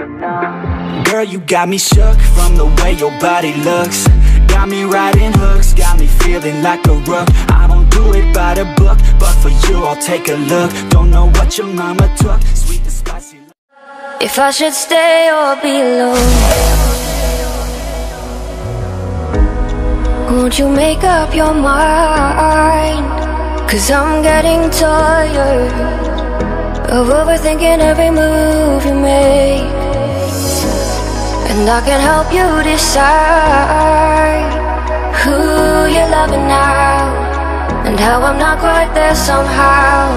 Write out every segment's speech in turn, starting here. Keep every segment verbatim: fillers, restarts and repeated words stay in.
Girl, you got me shook from the way your body looks. Got me riding hooks, got me feeling like a rook. I don't do it by the book, but for you I'll take a look. Don't know what your mama took, sweet and spicy. If I should stay or be alone, won't you make up your mind? Cause I'm getting tired of overthinking every move you make, and I can help you decide who you're loving now, and how I'm not quite there somehow.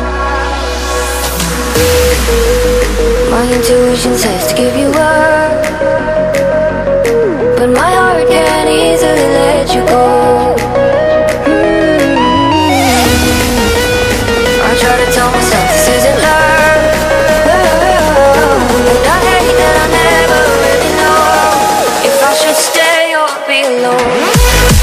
My intuition says to give you up, but my heart can't easily let you go. I try to tell myself this isn't love, but I hate that I never really know if I should stay or be alone.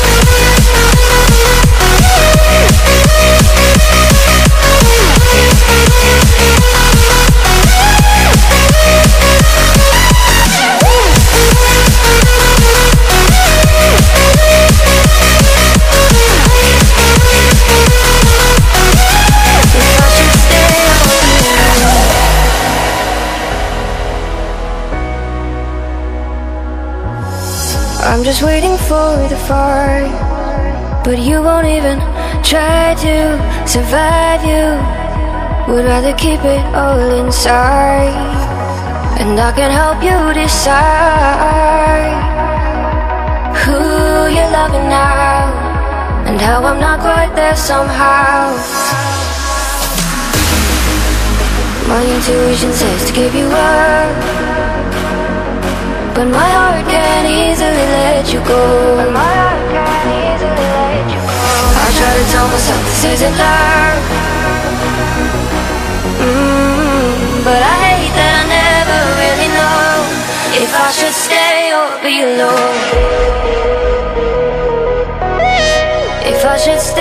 I'm just waiting for the fight, but you won't even try to survive. You would rather keep it all inside, and I can help you decide who you're loving now, and how I'm not quite there somehow. My intuition says to give you up, but my heart can't easily let you go. But my heart can't easily let you go. I try to tell myself this isn't love, mm, but I hate that I never really know if I should stay or be alone. If I should stay